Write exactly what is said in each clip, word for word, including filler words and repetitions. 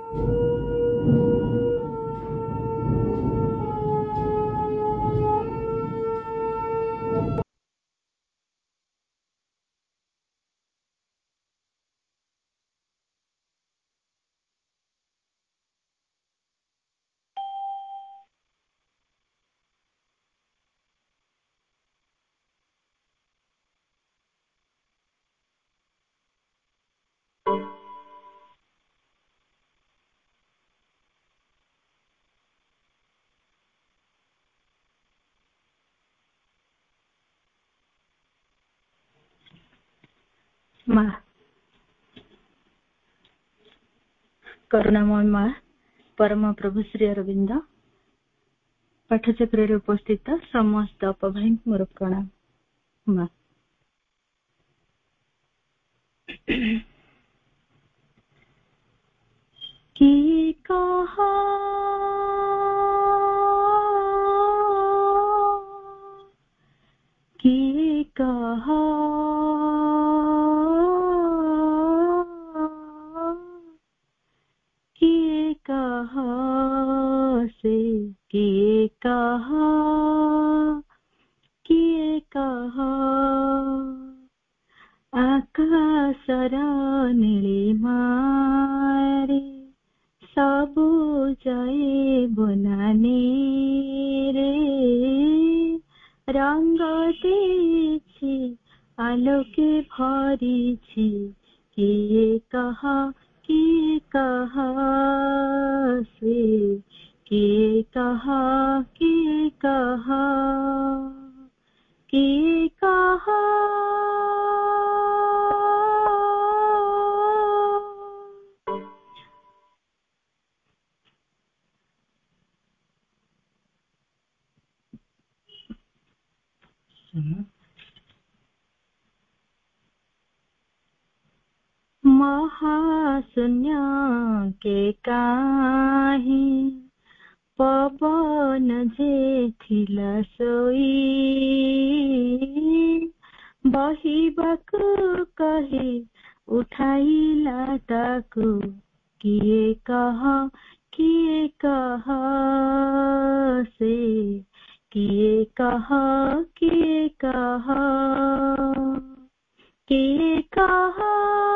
माँ करुणामय माँ परम प्रभु श्री अरविंद पाठचक्र उपस्थित समस्त भाई मोर प्रणाम। माँ कि कहा कि कहा कि कहा से कि कहा कि कहा आकाशर नीलिमारे सबु जाए बनाने रे रंग देछि आलोके भरिछि किए कहा किए कहा से किए कहा किए कहा किए कहा महाशून्य के काहे पवन जे थिला सोई बहिबाकु कहे उठाइला ताकु किए कहा किए कहा से किए कहा किए कहा किए कहा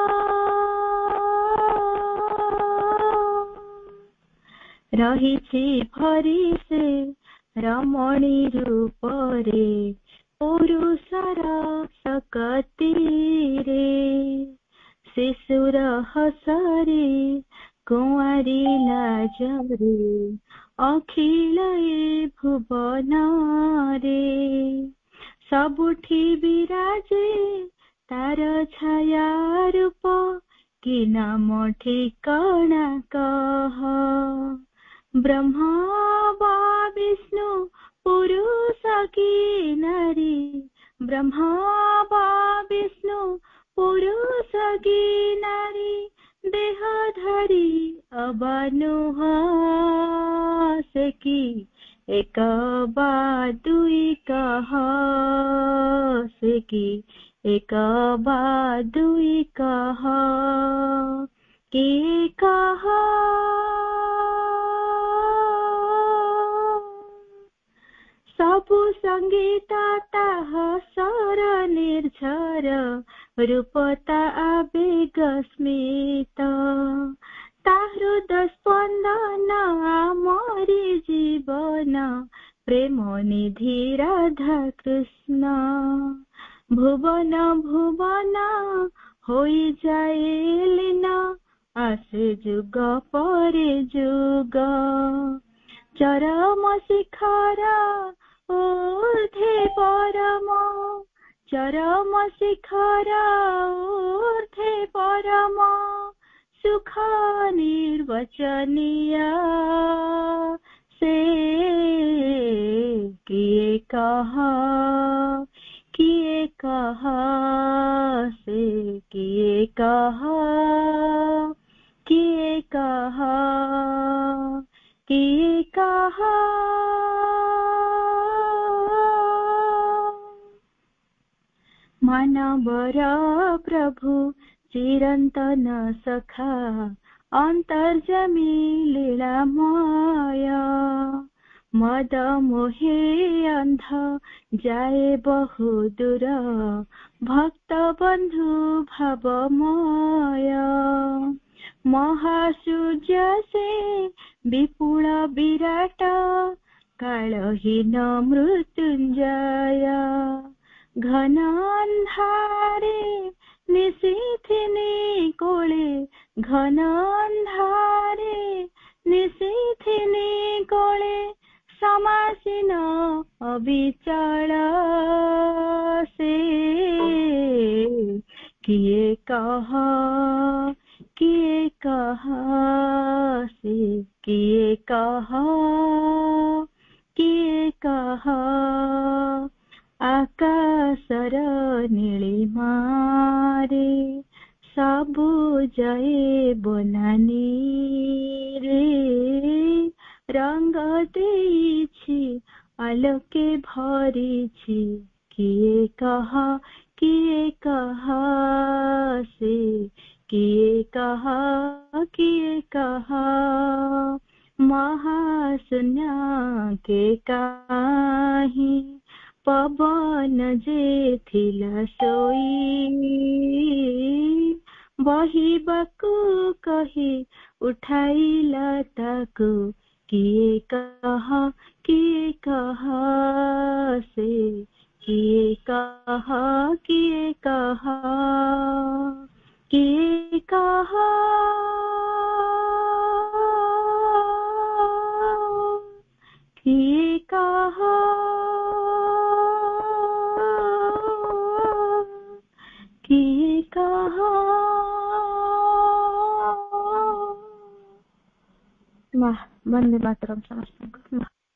रहिछि भरी से रमणी रूपरे पुरुषर सकति रे शिशुर हसरे कुंवारी लाजरे अखिल भुवन रे सबुठी विराजे तार छाया रूप कि नाम ठिकाना कह ब्रह्मा वा विष्णु पुरुष की नारी ब्रह्मा वा विष्णु पुरुष की नारी देहधारी अबानुह से की एक बा दुई कहा से की एक बा दुई कहा कि कहा सबु संगीता ताह सर निर्झर रूपता आवेग स्मित ताहृद स्पंदन मोरी जीवन प्रेम निधि राधा कृष्ण भुवन भुवन होई जाए लीना आसे जुग परे जुग चरम शिखर ऊर्ध्वे परम चरम शिखर ऊर्ध्वे परम सुख निर्वचनीय से किए कहा किए कहा से किए कहा किए कहा किए कहा मानवर प्रभु चिरंतन सखा अंतर्जामी लीलामय मद मोहे अंध जाए बहु दूर भक्त बंधु भावमय महासूर्य से विपुल विराट कालहीन मृत्युंजय घन अंधारे निशीथिनी कोले घन अंधारे निशीथिनी कोले समासीन अविचल से किए कहा किए कहा से किए कहा किए कहा आकाशर नीलिमा रे सबु जाए बनानी रे रंग देइछि आलोके भरिछि किए कहा किए कहा से किए कहा किए कहा महाशून्य के काही पवन जे थिला सोई बहिबाकू कही उठाइला ताकू किए कहा किए कहा से किए कहा किए कहा किए कहा किए कहा किए कहा वंदे मातरम समस्त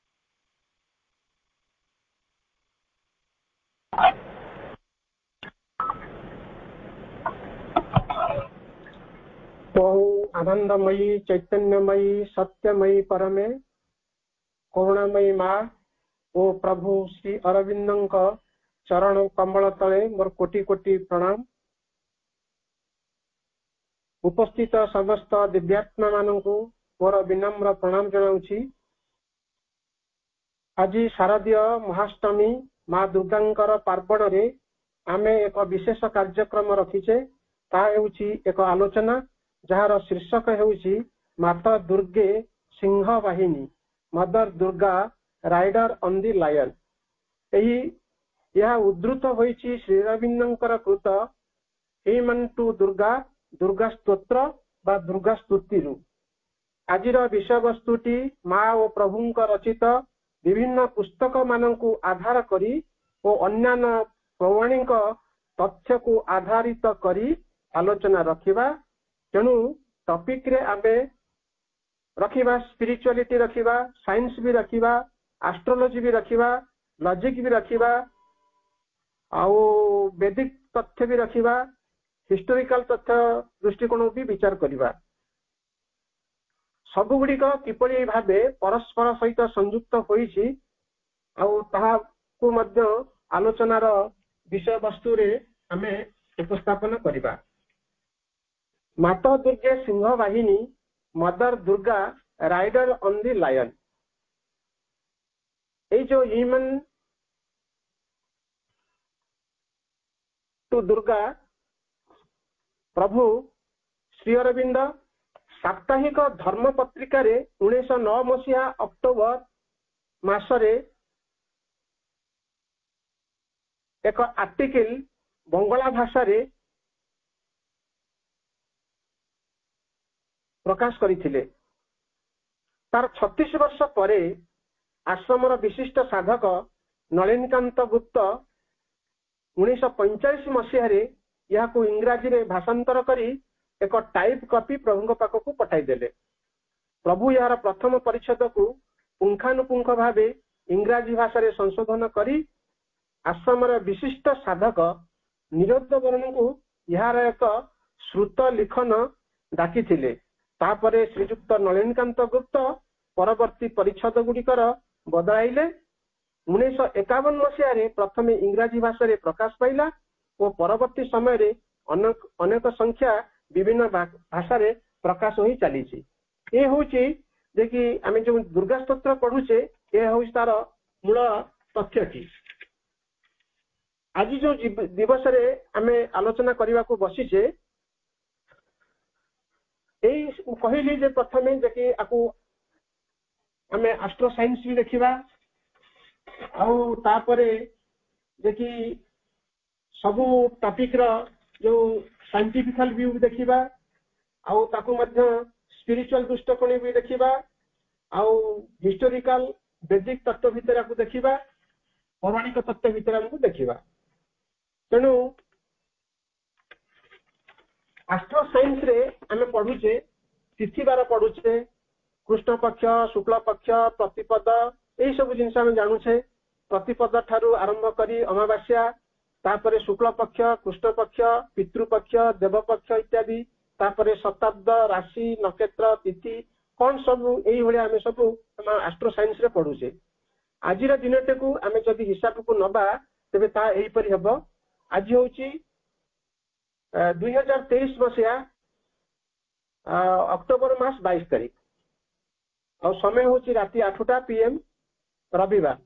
आनंदमयी चैतन्यमयी सत्यमयी परमे करुणामयी माँ ओ प्रभु श्री अरविंद चरण कमल तले मोर कोटि कोटि प्रणाम। उपस्थित समस्त दिव्यात्मा मानू मोर विनम्र प्रणाम जनाऊँची। आज शारदीय महाष्टमी माँ दुर्गांकर पार्वण रे आमे एक विशेष कार्यक्रम रखीचे। ता हेउची एक आलोचना जार शीर्षक हेउची माता दुर्गे सिंह वाहिनी mother Durga rider on the lion. एही यह उद्धृत होईची श्री अरविंदंकर कृत हेमन टू दुर्गा दुर्गा स्तोत्र बा दुर्गा स्तुति। आजिर विषय वस्तुटी माँ और प्रभुंक रचित विभिन्न पुस्तक मानकु आधार करी और अन्यान्य पौराणिक तथ्य को आधारित करी आलोचना रखिबा। तेणु टॉपिक रे आमे रखिबा स्पिरिचुअलिटी रखिबा, साइंस भी रखिबा, एस्ट्रोलॉजी भी रखिबा, लॉजिक भी रखिबा, आउ वैदिक तथ्य भी रखिबा, हिस्टोरिकल तथ्य दृष्टिकोण भी विचार करिबा। सबुगुड़िक किपरि भाबे परस्पर सहित संयुक्त होईछि आउ ताहाकु मध्य आलोचनार विषय वस्तु रे आमे उपस्थापन करिबा। माता दुर्गे सिंह वाहिनी mother Durga rider on the lion. ये जो ह्यूमन टू दुर्गा प्रभु श्री अरविंद साप्ताहिक धर्म पत्रिका रे उन्नीस नौ मसीहा अक्टोबर मासरे एक आर्टिकल बंगला भाषा रे प्रकाश करथिले। तार छत्तीस वर्ष परे आश्रमर विशिष्ट साधक नलिनीकांत गुप्त उन्नीस पैंचाश मसीह यह इंग्राजी रे भाषांतर करी एक टाइप कॉपी प्रभु पाखक पठाई देले। प्रभु यार प्रथम परिच्छेद को पुंखानुपुंख भावे इंग्राजी भाषा रे संशोधन करी आश्रमर विशिष्ट साधक निरुद्ध वर्ण को यार एक श्रुत लिखन डाकिथिले। तापरे श्रीजुक्त नलिनीकांत गुप्त परवर्ती परिच्छेद गुड़िकर बदलाइले। उन्नीस एकावन मसीह प्रथम इंग्राजी भाषा रे प्रकाश पाइला और परवर्ती समय रे अनेक अनेक संख्या विभिन्न भाषा रे प्रकाश हो चली ये हूँ जे कि आम जो दुर्गा स्तोत्र पढ़ुचे ये हूँ तार मूल तथ्यटी आज जो दिवस रे आम आलोचना करने को बसीचे कहली जे प्रथमे जे कि आपको आम एस्ट्रो साइंस भी देखा आउे जे कि सबू टॉपिक रो जो साइंटिफिकल व्यू भी देखा आउ ताकू मध्य स्पिरिचुअल दृष्टिकोण भी देखा आउ हिस्टोरिकल वैदिक तत्व भितर आपको देखा पौराणिक तत्व भितर हमको देखा तेणु एस्ट्रो साइंस रे आम पढ़ुचे तिथिवार पढ़ुचे कृष्ण पक्ष शुक्ल पक्ष प्रतिपद यही सब जिन जानूचे प्रतिपद ठारू आरंभ करी अमावास्या तापरे शुक्ल पक्ष कृष्ण पक्ष पितृपक्ष देवपक्ष इत्यादि तापरे शताब्द राशि नक्षत्र तिथि कौन सब यही भाई आम सब एस्ट्रो साइंस रे पढ़ुचे आज दिन को आम जब हिसाब को नबा तेरे तापरी हम आज हूँ दुई हजार तेईस मसीहा अक्टोबर मास बाईस तारीख और समय हूँ राति आठटा पीएम रविवार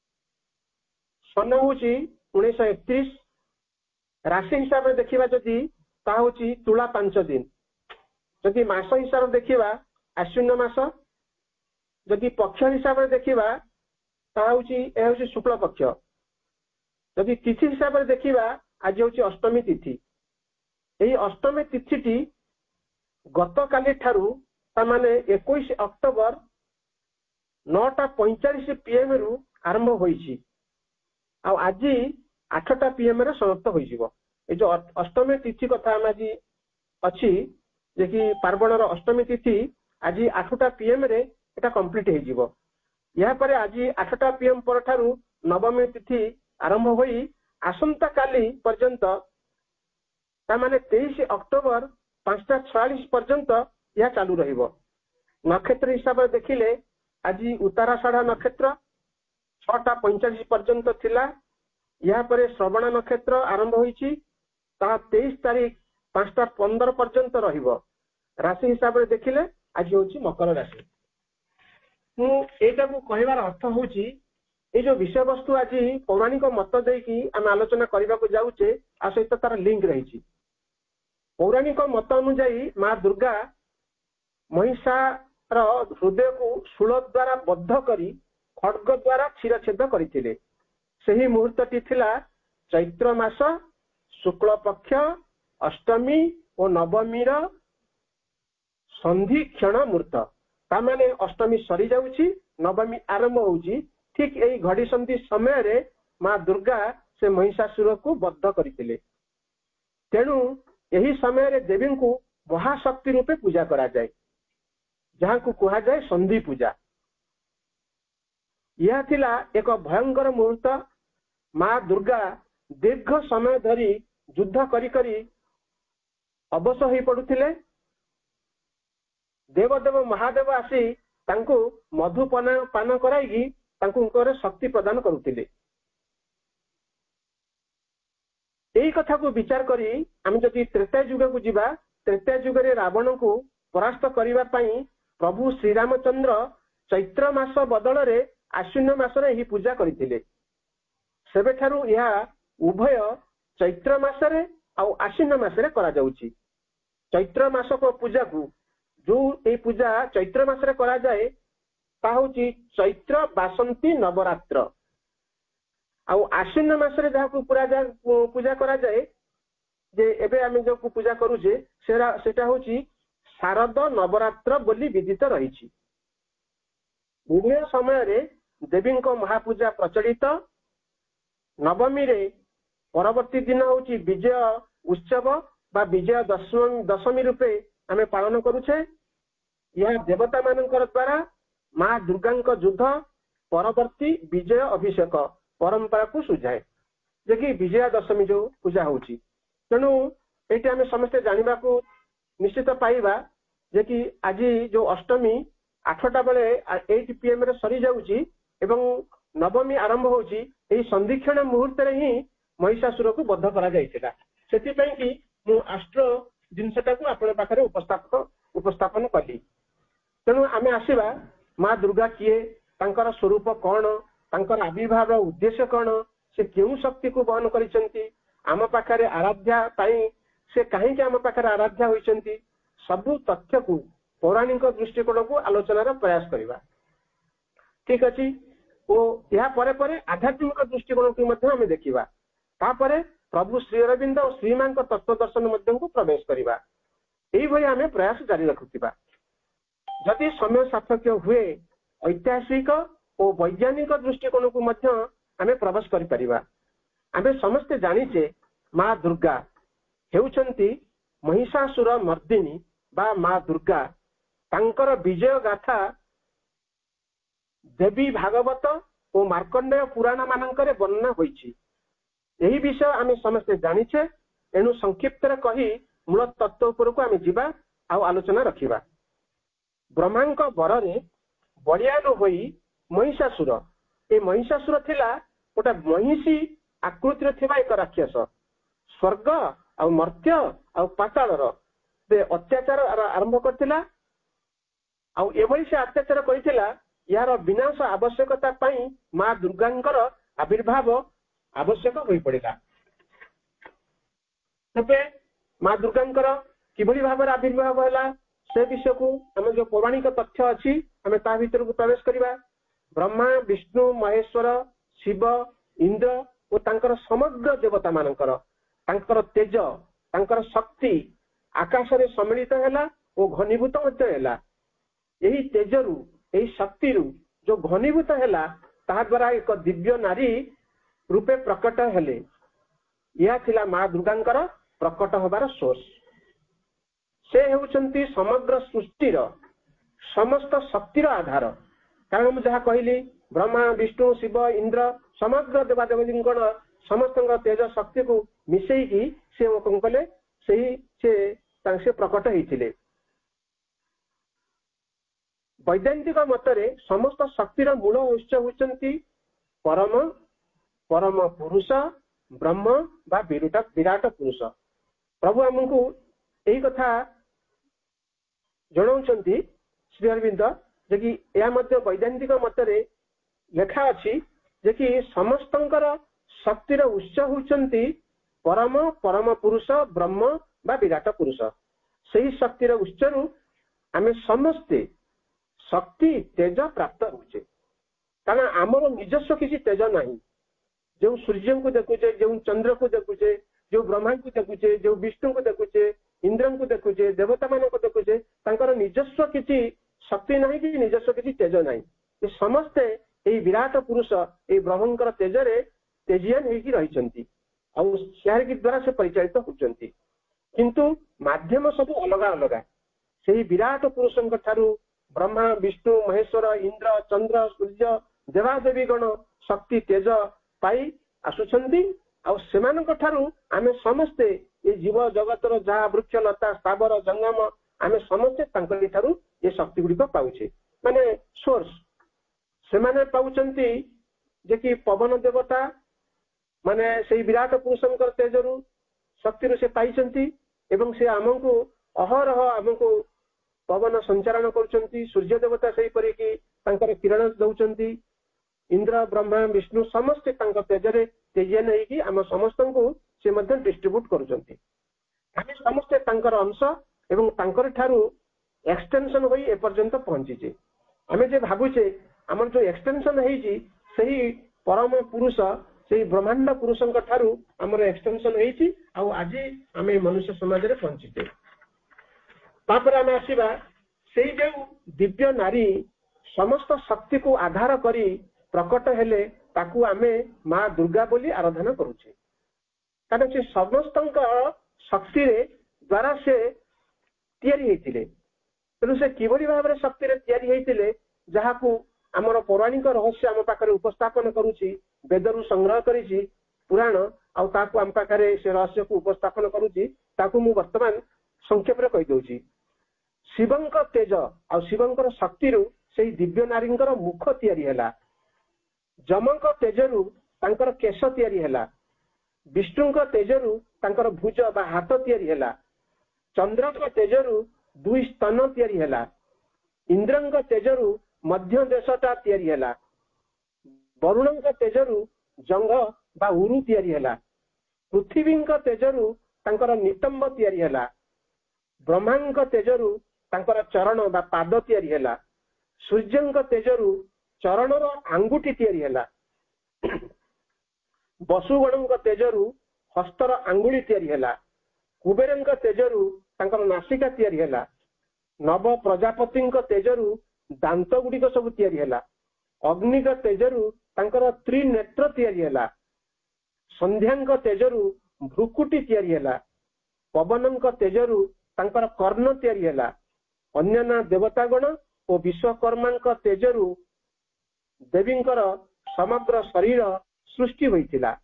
सन हूँ उन्नीस एकतीस राशि हिसाब से देखा जदि ता हूँ तुला पांच दिन जदि मास हिसाब से देखा आश्विन मास जदि पक्ष हिसाब से देखा ता हूँ शुक्ल पक्ष जदि तिथि हिसाब से देखा आज हूँ अष्टमी तिथि यही अष्टमी तिथि गत काली ठारू तामाने इक्कीस अक्टोबर नौटा पैंचाश पीएम रु आरंभ होईची आ आज आठटा पीएम रे समाप्त हो जो अष्टमी तिथि कथा हम आज अच्छी जे कि पार्वण अष्टमी तिथि आज आठटा पीएम रे एटा कंप्लीट हो या पर आज आठटा पीएम पर ठारू नवमी तिथि आरंभ होई आसंता काली पर्यंत तामाने तेईस अक्टोबर पांचटा छयालीस पर्यंत यह चालू रहिबो नक्षत्र हिसाब से देखिले आज उत्तराषाढ़ नक्षत्र छटा पैंचाश पर्यंत थिला या पर श्रवण नक्षत्र आरंभ होईची ता तेईस तारीख पांचटा पंदर पर्यंत रहिबो राशि हिसाब से देखिले आज होची मकर राशि मु एटा को कहिवार अर्थ होची ए जो विषय वस्तु आज पौराणिक मत देकी आम आलोचना करने को जाऊचे आ सहित तार लिंक रही पौराणिक मत अनुजाई माँ दुर्गा महिषार हृदय को शूल द्वारा बद्ध करी खड्ग द्वारा क्षीरछेद करते सही मुहूर्तटी थिला चैत्र मास शुक्ल पक्ष अष्टमी और नवमी संधि क्षण मुहूर्त तामाने अष्टमी सरी जाउची नवमी आरंभ होउची ठीक यही घड़ी संधि समय रे माँ दुर्गा से महिषासुर को बद्ध करते तेणु यही समय रे देवी को महाशक्ति रूपे पूजा करा जाए जहाँ को कहा जाए संधि पूजा यह थिला एक भयंकर मुहूर्त माँ दुर्गा दीर्घ समय धरी युद्ध करी करी अवश हो पड़ुथिले देवदेव महादेव आसी तांको मधु पान पान कराई तांको शक्ति प्रदान करुथिले यही कथा को विचार करी आम जदि त्रेता युग को जीवा त्रेता युग रे रावण को परास्त करिबा पई प्रभु श्री रामचंद्र चैत्र मास बदल रे आश्विन मास रे ही पूजा करथिले सेबे ठारू यह उभय चैत्र मास रे आ आश्विन मास रे करा जाउची चैत्र मास को पूजा को जो ए पूजा चैत्र मास रे करा जाए ता होची चैत्र बासंती नवरात्र आ आश्विन मास रे जहा को पूरा जा पूजा करा जाए जे एबे आमे जो पूजा करूजे सेरा सेटा होची शारद नवरात्र बोली विदित रही उभय समय रे देवी को महापूजा प्रचलित नवमी रे परवर्ती दिन होची विजय उत्सव बा विजय दशमी दशमी रूपे आमे पालन करूछे यह देवता मानकर द्वारा माँ दुर्गा युद्ध परवर्ती विजय अभिषेक परंपरा को सुझाए जे कि विजया दशमी जो पूजा होची तेणु ये आम समस्ते जानवा को निश्चित पाइबा जे कि आज जो अष्टमी आठटा बेले एट पीएम रे सरी जाउची एवं नवमी आरंभ होची एही संधिक्षण मुहूर्त रे ही महिषासुर को बद्ध करा जायतिला सेति पई कि मु एस्ट्रो जिनसटा को आपण पाखरे उपस्थापन उपस्था दुर्गा किए, तांकर स्वरूप कौन, तांकर आविर्भाव उद्देश्य कौन, से क्यों शक्ति को बहन करिसेंती, आम पाखरे आराध्या पाई से कहीं आम पाखरे आराध्या होइसेंती, सबु तथ्य को पौराणिक दृष्टिकोण को आलोचनार प्रयास करवा। ठीक अच्छी। ओ या परे परे आध्यात्मिक दृष्टिकोण को मध्य हमें देखिबा। तापरे प्रभु श्री अरविंद और श्रीमा तत्व दर्शन मध्य को प्रवेश करवा। यही भाई हमें प्रयास जारी रखुथिबा। जदि समय सापेक्ष हुए ऐतिहासिक और वैज्ञानिक दृष्टिकोण को मध्य हमें प्रवेश करि परिबा। आमे समस्ते जानिचे माँ दुर्गा हेउचंती महिषासुर मर्दिनी बा माँ दुर्गा, तांकर विजय गाथा देवी भागवत और मार्कंडेय पुराण मानकरे वर्णना होइछि। यही विषय आमे समस्ते जानिछे, एनु संक्षिप्त कही मूल तत्व उपरको आमे जिबा आ आलोचना रखिबा। ब्रह्मांक बररे बलियान होई महिषासुर, ए महिषासुर थिला गोटे महिषी आकृतिर थिबा एक राक्षस। स्वर्ग आ मर्त्य आ पाताळर से अत्याचार आरंभ करथिला, आ एभली से अत्याचार करिथिला यार विनाश आवश्यकता पाई माँ दुर्गांकर आविर्भाव आवश्यक होई पड़िला। तबे माँ दुर्गांकर किभली भाव आविर्भाव होला से विषय को आम जो पौराणिक तथ्य अच्छी आम ता भीतर को प्रवेश करवा। ब्रह्मा विष्णु महेश्वर शिव इंद्र और तांकर समग्र देवता मानकर तांकर तेज तांकर शक्ति आकाश रे सम्मिलित हैला और घनीभूत मध्य हैला। यही तेजरु यही शक्ति जो घनीभूत हैला ताहा द्वारा एक दिव्य नारी रूपे प्रकट हेले। यह थिला माँ दुर्गांकर प्रकट होबार सोर्स। से हेउचंती समग्र सृष्टिर समस्त शक्तिर आधार। कारण मुझे जहाँ कहली ब्रह्मा विष्णु शिव इंद्र समग्र देवादेवी समस्त तेज शक्ति को मिसेकी से कौन कले से से प्रकट होते। वैज्ञानिक मतरे समस्त शक्तिर मूल उत्स होती परम परम पुरुष ब्रह्म बा विराट विराट पुरुष। प्रभु आमको यही कथा जनाउछंती श्री अरविंद जे कि या मध्य वैज्ञानिक मतरे लेखा अछि जे कि समस्तंकर शक्तिर उत्स होती परम परम पुरुष ब्रह्म बा विराट पुरुष। सही शक्तिर उत्सरु आमे समस्ते शक्ति तेज प्राप्त होचे। कारण आमर निजस्व किसी तेज नहीं। जो सूर्य को देखुचे, जो चंद्र को देखुचे, जो ब्रह्मा को देखुचे, जो विष्णु को देखुचे, इंद्र को देखुचे, देवता मान को देखुचे, तांकर निजस्व किसी शक्ति नहीं कि निजस्व किसी तेज नहीं। ये समस्ते यही विराट पुरुष ये ब्रह्मंकर तेजरे तेजियान होगी रही और द्वारा से परिचालित होती। किंतु माध्यम सब अलग अलग। से विराट पुरुषों ठारू ब्रह्मा विष्णु महेश्वर इंद्र चंद्र सूर्य देवादेवी गण शक्ति तेज पाई आसुछंती और सेमानक ठारू आमे समस्ते ये जीव जगतर जहाँ वृक्ष लता स्थावर जंगम आमे समस्ते तांकरी ठारू ये शक्ति गुड़िक पाउछे। माने सोर्स सेमाने पाउछंती जे कि पवन देवता माने से विराट पुरुषंकर तेजरु शक्ति से पाइछंती एवं से आमको अहरह आमको पवन संचारण करछंती। सूर्य देवता सही परि कि तांकर किरण दउछंती। इंद्र ब्रह्मा विष्णु समस्ते तांकर तेजरे तेजिया नहीं कि आम समस्त को से मध्य डिस्ट्रीब्यूट करुछंती। आमे समस्ते तांकर अंश एवं तांकर ठारू एक्सटेंशन होई ए पर्यंत पहुंचीचे। आमे जे भाबुचे हमर जो एक्सटेंशन हेजी सही परम पुरुष से ब्रह्मांड पुरुषंक ठारू हमर एक्सटेंशन हेजी आ आज आमे मनुष्य समाज रे पहुंचीचे। तापर आमे आसीबा से जो दिव्य नारी समस्त शक्ति को आधार करी प्रकट हेले ताकू आमे माँ दुर्गा बोली आराधना करुचे। कारण से समस्त शक्ति द्वारा से तैयारी होइतिले। तेणु से किभली भाव शक्ति तैयारी होइतिले जहाकू आमर पौराणिक रहस्य आम पाखरे उपस्थापन करुची वेदरु संग्रह करिछि पुराण आउ ताकू आम पाखरे से रहस्य को उपस्थापन करुची ताकू मु वर्तमान संक्षेप रे कहि दउची। शिवंक तेज आ शिवंकर शक्ति से दिव्य नारींकर मुख तैयारी हैला। जमंक तेजरु तांकर केश तैयारी हैला। विष्णुंक तेजरु तांकर भुज बा हाथ तैयारी हैला। चंद्रक तेजरु दुई स्तन तैयारी हैला। इंद्रंक तेजरु मध्य देशटा तैयारी हैला वरुणଙ୍କ तेजरू जंग बा उरु तैयारी हैला पृथ्वीଙ୍କ तेजरू तांकर नितंब तैयारी हैला ब्रह्माଙ୍କ तेजरू तांकर चरण बा पाद तैयारी हैला सूर्यଙ୍କ तेजरू चरणर आंगुठी तैयारी हैला वसुगणଙ୍କ तेजरू हस्तर आंगुली तैयारी हैला कुबेरଙ୍କ तेजरू तांकर नासिका तैयारी हैला नव प्रजापतिଙ୍କ तेजरू दांत गुड़िक सब तैयारी हैला अग्निक तेजरू तांकर त्रिनेत्र तैयारी हैला संध्यांक तेजरू भ्रुकुटी तैयारी हैला पवनଙ୍କ तेजरू तांकर कर्ण तैयारी हैला अन्यना देवतागण और विश्वकर्माଙ୍କ तेजरू देवींकर समग्र शरीर सृष्टि होइतिला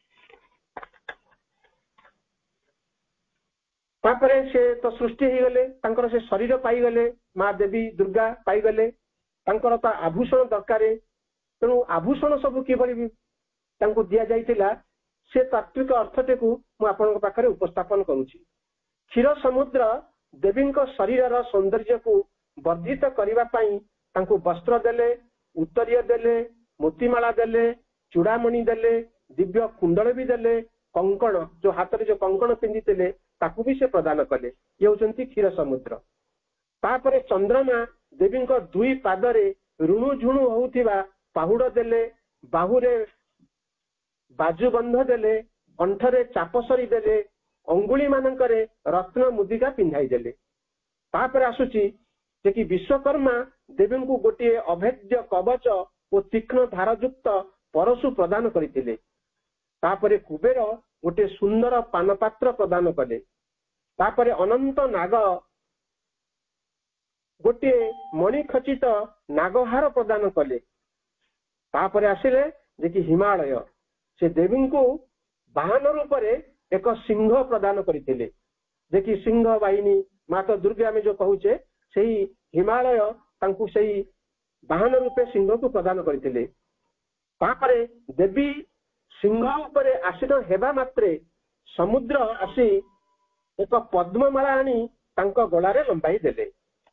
तापरे से तो सृष्टि ही गले तांकर से शरीर पाई गले माँ देवी दुर्गा पाई गले तांकर तो आभूषण दरकार तेणु आभूषण सब किभली तांको दिया जाइतिला से तात्विक अर्थटे को मु आपन पाखरे उपस्थापन करूची क्षीर समुद्र देवींक शरीर सौंदर्य को वर्धित करने पाई तांको वस्त्र देले उत्तरीय देले मोतीमाला देले चूड़ामणि देले दिव्य कुंडल भी देले कंकण जो हाथ जो कंकण पिंधिले ताकू भी से प्रदान कले ये होचंती क्षीर समुद्र तापरे चंद्रमा देवी दुई पादरे ऋणु झुणु होउथिबा पाहुड़ देले बाहुरे बाजुबंध देले कंठरे चापसरी देले अंगुली मानकरे रत्न मुदिका पिंधाई देले तापरे आसुची जे कि विश्वकर्मा देवी को गोटे अभेद्य कवच और तीक्ष्ण धारयुक्त परशु प्रदान करथिले तापरे कुबेर गोटे सुंदर पानपात्र प्रदान कले तापरे अनंत नाग गोटे मणिखचित नागहार प्रदान कले तापरे आसिले जे कि हिमालय से देवी को वाहन रूप एक सिंह प्रदान करथिले जे कि सिंह वाहिनी माता दुर्गा में जो कहूचे सही हिमालय तांकु सही वाहन रूपे सिंह को प्रदान करथिले तापरे देवी सिंह उपरे आसीन हेबा मात्रे समुद्र आसी एक पद्ममाला आनी तांको गलारे लंबाई देले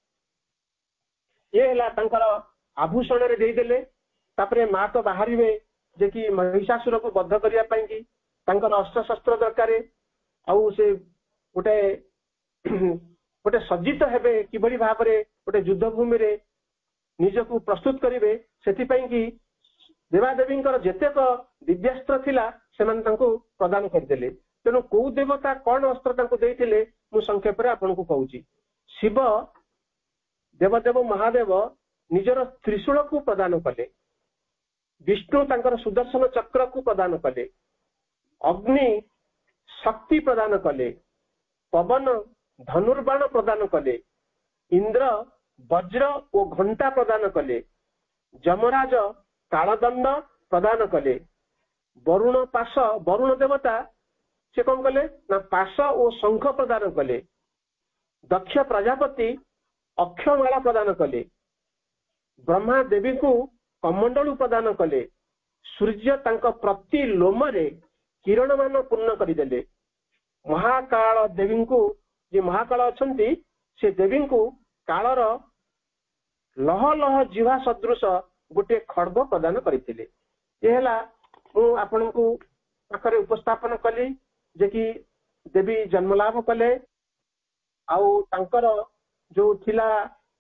ये हला तांकर आभूषण रे देई देले तापरे मां तो बाहरिवे जे कि महिषासुर को बद्ध करिया पई कि तांकर अस्त्र शस्त्र दरकार आउ से गोटे गोटे सज्जित हेबे किबरी भाबरे गोटे युद्ध भूमि रे निजको प्रस्तुत करिवे सेति पई कि देवादेवींकर जेतेक दिव्यास्त्र थिला सेमान तांको प्रदान करदेले तेणु कौ देवता कौन अस्त्र तांको देइथिले मु संक्षेप रे आपन को कहूची शिव देवदेव महादेव निजर त्रिशूल को प्रदान कले विष्णु तांकर सुदर्शन चक्र को प्रदान कले अग्नि शक्ति प्रदान कले पवन धनुर्बाण प्रदान कले इंद्र वज्र और घंटा प्रदान कले जमराज कालदंड प्रदान कले वरुण पाश वरुण देवता से कौन कले ना पाश और शंख प्रदान कले दक्ष प्रजापति अक्षमाला प्रदान कले ब्रह्मा देवी को कमंडलू प्रदान कले सूर्य तांको प्रति लोमरे किरण मान पूर्ण करदेले महाकाल देवी को जे महाकाल अछंती से देवी को कालर लह लह जीवा सदृश गोटे खड्ग प्रदान करथिले ये हला मु आपन को पाखरे उपस्थापन कली जे कि देवी जन्म लाभ कले आउ तांकर जो थिला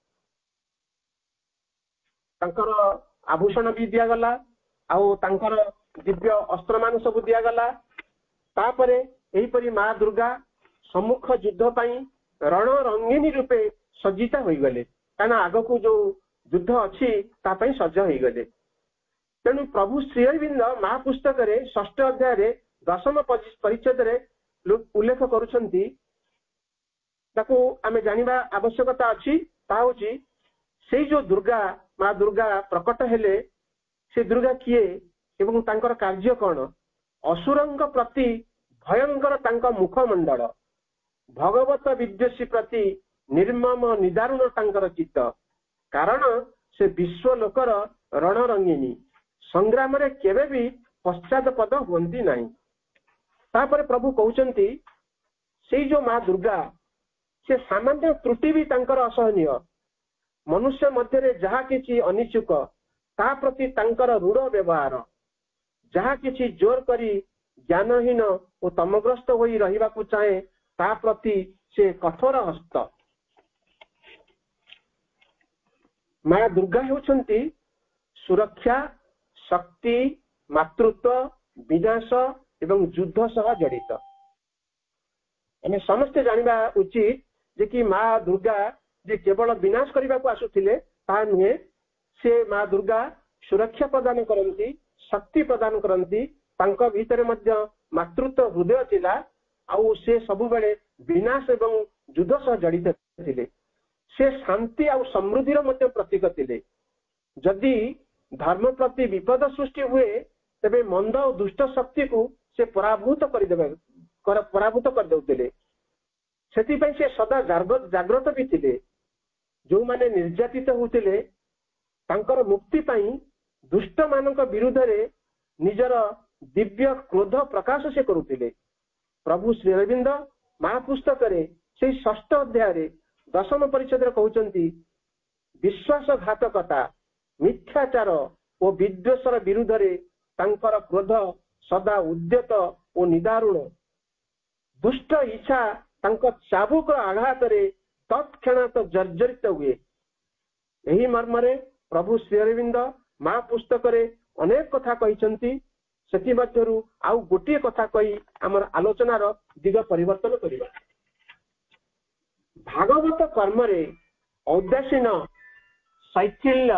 तांकर आभूषण भी दिया गला आउ तांकर दिव्य अस्त्र मान सब दिया गला तापरे एही परी मां दुर्गा सम्मुख युद्ध पई रण रंगिनी रूपे सज्जिता होई गले काना आगो को जो युद्ध अच्छी तापाई सज्ज हो गले तेणु प्रभु श्री अरविंद महापुस्तक रे षष्ठ अध्याय रे दशम परिच्छेद रे उल्लेख करुछंती ताको आमे जानिबा आवश्यकता अछि ता होची सेई जो दुर्गा मां दुर्गा प्रकट हेले से दुर्गा किए एवं तांकर कार्य कौन असुरंग प्रति भयंकर तांका मुखमंडल भगवत विद्वेषी प्रति निर्मम निदारुण तांकर चित्त कारण से विश्व लोकर रण रंगिनी संग्राम रे केबे भी पश्चात पद होंती नहीं तापर प्रभु कहउचंती से जो मां दुर्गा से सामान्य त्रुटि भी तांकर असहनीय मनुष्य मध्य जहा किछि अनिच्छुक ता प्रति तांकर रूढ़ व्यवहार जहा किछि जोर करी ज्ञानहीन और तमग्रस्त होई रहिबा को चाहे ता प्रति से कठोर हस्त। माँ दुर्गा होउछंती सुरक्षा शक्ति मातृत्व विनाश एवं युद्ध सह जड़ित। आम समस्ते जानिबा उचित जे कि माँ दुर्गा जे केवल विनाश करने को आसुथिले ता नुहे, से माँ दुर्गा सुरक्षा प्रदान करती शक्ति प्रदान करती तांका भीतर मध्य मातृत्व हृदय थिला आउ से सबु बेले विनाश एवं युद्ध सह जड़ित थिले। से शांति आउ समृद्धिर मध्य प्रतीक थिले। जदि धर्म प्रति विपद सृष्टि हुए तेबे मंद और दुष्ट शक्ति को से पराभूत करदेबे कर पराभूत कर देउतिले। सेतिपई से सदा जागृत जागृत भी थिले। जो माने निर्यातित होतिले तांकर मुक्ति पाई दुष्ट मानक विरुद्ध रे निजर दिव्य क्रोध प्रकाश से करुतिले। प्रभु श्री अरविंद महापुस्तक रे से षष्ठ अध्याय रे दशम परिच्छेद रे कहउचंती विश्वासघातकता मिथ्याचार और विद्वेषर विरुद्ध रे तांकर क्रोध सदा उद्यत और निदारुण। दुष्ट इच्छा तांक चाबुक आघात रे तत्क्षणात जर्जरित हुए। यही मर्मरे प्रभु श्री अरविंद महापुस्तक रे अनेक कथा कहिसंती। सेति मध्यरु आउ गोटे कथा कही आमर आलोचनार दिग परिवर्तन करिबा। भागवत कर्म रे औदासीन शैथिल्य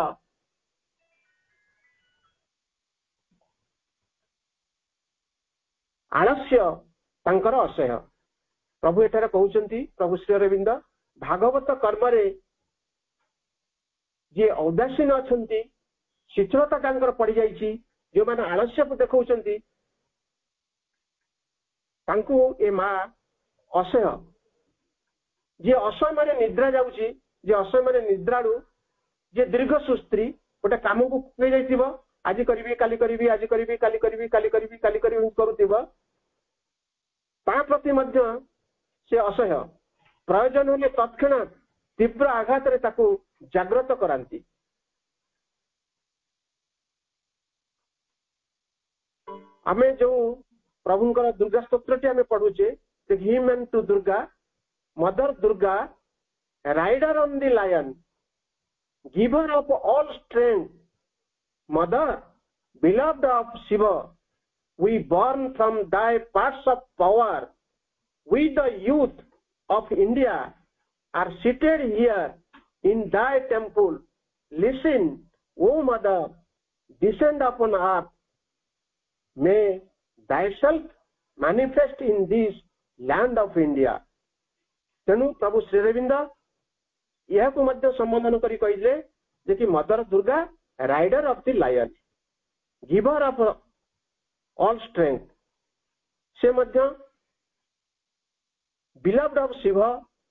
आलस्य तांकर असह्य। प्रभु एठारे कहउचंती प्रभु श्री अरविंद भागवत कर्म रे जे औदासीन अछंती शिथिलता तांकर पड़ी जाइछि, जो माने आलस्य को देखौचंती तांको ए मां असह्य। जे असह्य माने निद्रा जाउछि, जे असह्य माने निद्राडु जे दीर्घ सुस्त्री गोटे काम को नै जाइथिबो, आज करिबी काली करिबी आज करिबी काली करिबी काली करिबी काली करिबी करूथिबो, ता प्रति मध्य से असह्य। प्रयोजन होले तत्क्षणात तीव्र आघात रे ताको जागृत करांती। आमे जो प्रभुंकर दुर्गा स्तोत्रटी आमे पढुचे hymn and to Durga mother Durga rider on the lion giver of all strength mother beloved of Shiva, we born from thy parts of power, we the youth of India are seated here in thy temple. Listen, O mother, descend upon earth, may thyself manifest in this land of India. तेणु प्रभु श्री अरविंद यह को मध्य संबोधन करी कहिले जे कि mother Durga rider of the lion giver of all strength, से मध्य बिलव्ड ऑफ शिव,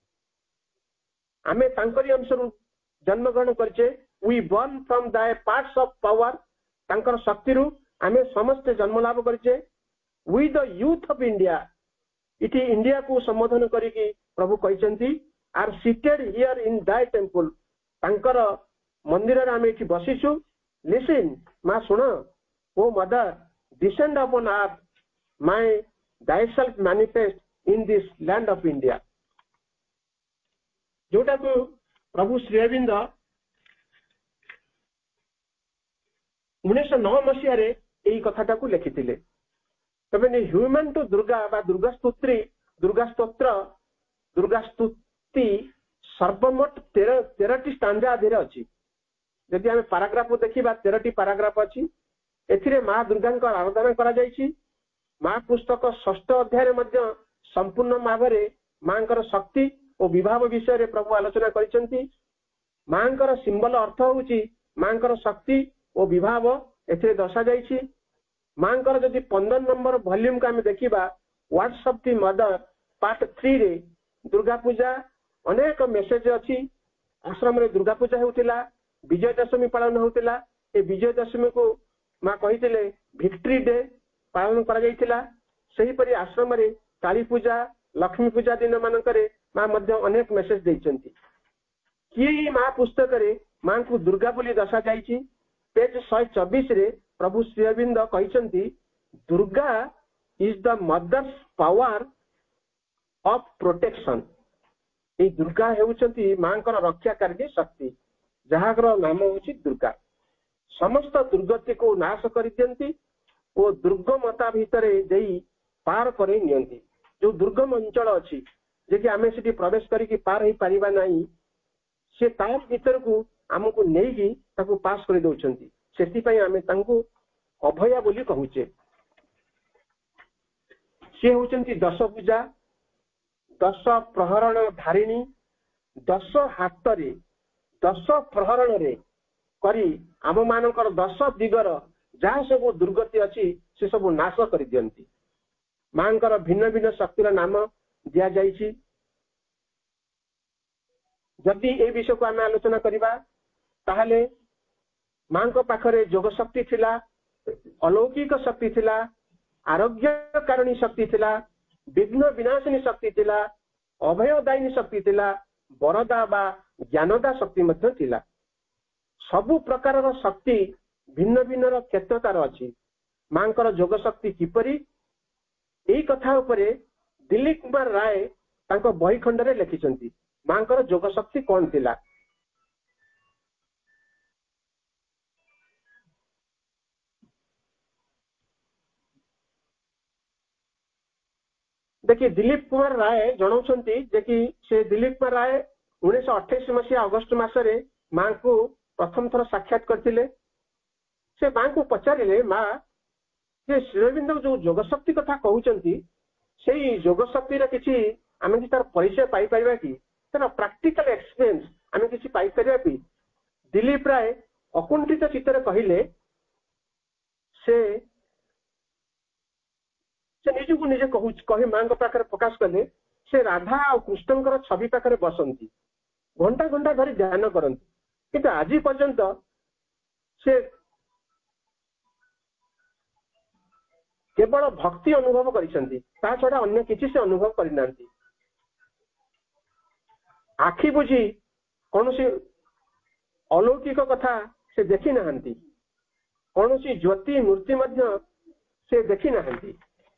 आमे तांकरी अंशरु जन्म ग्रहण करछे। We born from thy parts of power, तांकर शक्ति रु आमे समस्त जन्म लाभ करछे। We the youth of India, इति इंडिया को संबोधन करिकि प्रभु कहचंती are seated here in thy temple, तांकर मंदिर रे आमे इति बसिछु। लिसन, मा सुन, O mother descend upon earth, may thyself manifest in this land of India। जोटा को प्रभु श्री अरविंद उन्नीस नौ मसीह रे एही कथाटा को लिखिथिले। तबे ह्यूमन टू दुर्गा बा दुर्गा स्तोत्री दुर्गा स्तोत्र दुर्गा स्तुति सर्वमोट तेरह तेरह स्टांजा अधीर अछि। यदि आमे पैराग्राफ देखिबा तेरह पैराग्राफ अछि। एथिरे मां दुर्गा को आराधना करा जायछि। मां पुस्तक षष्ठ अध्याय मध्य संपूर्ण भावरे मांकर शक्ति और विभाव विषय रे प्रभु आलोचना करिसंती। मांकर सिंबल अर्थ होउछि मांकर शक्ति और विभाव एथिरे दर्शा जायछि। मांकर जदि पंद्रह नंबर वॉल्यूम का आमे देखिबा words of the mother part three रे दुर्गा पूजा अनेक मेसेज अछि। आश्रम रे दुर्गा पूजा होउतिला, विजय दशमी पालन होउतिला। ए विजय दशमी को मां कहिथिले विक्ट्री डे पालन करा जायतिला। सही परि आश्रम रे काली पूजा लक्ष्मी पूजा दिन मानकरे मां मध्य अनेक मेसेज दैचंती किए माँ पुस्तक रे माँ को दुर्गा बोली दर्शा जाइछि पेज एक सौ चौबीस रे प्रभु श्री अरविंद कहते Durga is the mother's power of protection. ये दुर्गा हेउचंती मांकर रक्षाकारी शक्ति जहार नाम होची दुर्गा। समस्त दुर्गति को नाश कर दियंती और दुर्गमता भितरे देई पार करे नियंती। जो दुर्गम अंचल अच्छी जे कि आमे सिटी प्रवेश करिकी पार ही परिबा नाही से ता भीतर को हमको नेगी ताको पास कर दउचंती। सेति पई आमे तांको अभया बोली कहूचे। से होचंती दश पूजा दश प्रहरण धारिणी दश हातरे दश प्रहरण रे करी आम मानकर दश दिगर जहाँ सब दुर्गति अच्छी से सब नाश कर दियंती। मांकर भिन्न भिन्न शक्तिर नाम दिया जाइछि। जदि ए विषय को आम आलोचना करिबा ताहले मां को पाखरे जोग शक्ति थिला, अलौकिक शक्ति थिला, आरोग्य कारणୀ शक्ति थिला, विघ्न विनाशिनी शक्ति थिला, अभयदायिनी शक्ति थिला, वरदा बा ज्ञानदा शक्ति मध्य थिला। सबु प्रकार शक्ति भिन्न भिन्न क्षेत्रतार अच्छी। मांकर जोग शक्ति किपरि यही कथा उपरे दिलीप कुमार राय तांको बही खंडरे लिखिछंती। मांकर जोग शक्ति कौन थिला? देखिए दिलीप कुमार राय जनाउछंती जे कि से दिलीप कुमार राय उन्नीस सौ अट्ठाईस मसीहा अगस्त मासरे मां को प्रथम थर साक्षात करथिले। से मां को पचारिले मां जे श्रीरविंद जो जोग शक्ति कथा कहउचंती सेही जोग शक्ति रे किछि आमे कि तार परिचय पाई परिबा कि तार प्रैक्टिकल एक्सपीरियंस आमे किछि पाई परिबा कि? दिलीप राय अकुंठित चित्तरे कहिले से से निज को निजे कहू कहे मां को पाखरे प्रकाश कले से राधा और कृष्णकर छवि पाखरे बसंती घंटा घंटा धरी ध्यान करंती किंतु आज पर्यंत से केवल भक्ति अनुभव करिसंती ता छडा अन्य किछि से अनुभव करिनांती। आखि बुझी कौनसी अलौकिक कथा से देखी नाहंती, कौनसी ज्योति मूर्ति मध्य से देखी नाहंती।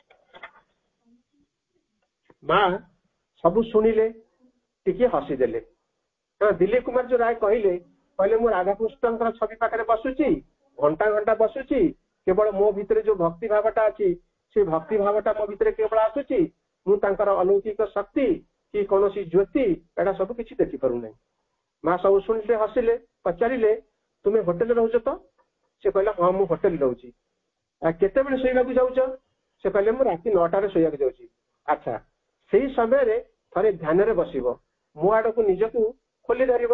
मां सबु सुनिले टिके हसी देले। हाँ दिलीप कुमार जो राय कहले कहले मु राधा कृष्णकर छवि पाखरे बसुची घंटा घंटा बसुची केवल मो भितरे जो भक्ति भावटा अच्छी से भक्ति भावटा मो भितरे केवल आसुची मु तांकर अलौकिक शक्ति कि कौनसी ज्योति एटा सब किछि देखि पारु नै। मां सब सुनिले हसिले पचारिले तुमे होटल रहउछ तो? से कहला हां मु होटल रहउची। आ केते बेले सोइबा को जाउछ? से कहले मु राति नौ टारे सोइबा को जाउची। अच्छा सेही समय रे थरे ध्यान रे बसिबो मु आडो को निजको खोली धरिबो